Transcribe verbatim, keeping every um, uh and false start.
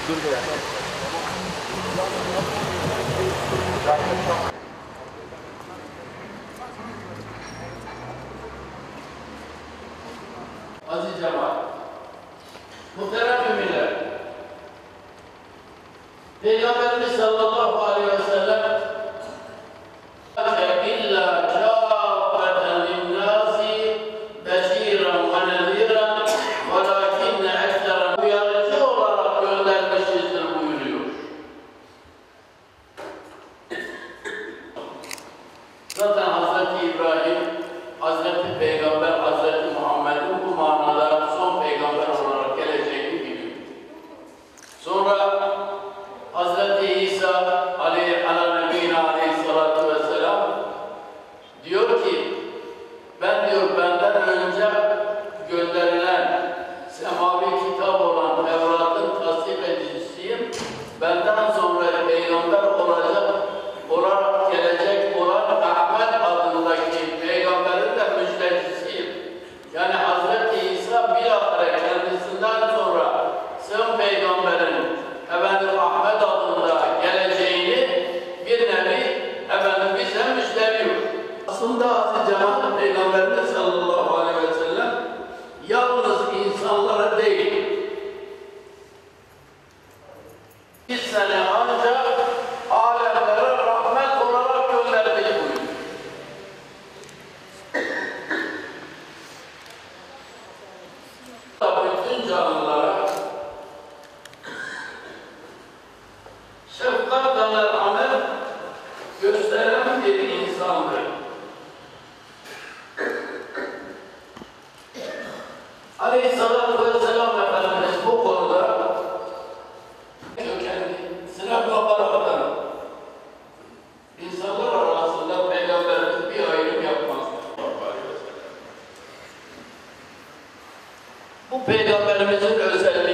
Dur bir Aziz cemaat, muhterem müminler, Peygamberimiz sallallahu aleyhi ve sellem illa kâffeten linnâsi beşîran ve nezîran velâkinne ekseren uyarıcı olarak göndermişizdir buyuruyor. Zaten Hazreti İbrahim, Hazreti Peygamber, Hazreti Muhammed'in bu manada son peygamber olarak geleceğini biliyor. Sonra Hazreti İsa aleyhi aleyhissalatu vesselam diyor ki, ben diyor benden önce gönderilen semavi kitap olan Tevrat'ın tasdik edicisiyim. Benden sonra peygamber olacak, olarak gelecek olan Ahmet adındaki peygamberin de müjdecisiyim. Yani Hazreti İsa bilahare kendisinden sonra son peygamberin efendim Ahmet adında geleceğini bir nevi efendim bize müjdeliyor. Aslında Aziz Cemaat Peygamberimiz sallallahu aleyhi ve sellem yalnız insanlara değil, bir sene ancak alemlere rahmet olarak gönderdik buyuruyor. Bütün canlılara şefkat ve merhamet gösteren bir insandır. Aleyhisselatü Vesselam Efendimiz bu konuda kendisine bakaraktan insanlar arasında Peygamberimiz bir ayrım yapmaz. Bu Peygamberimizin özelliği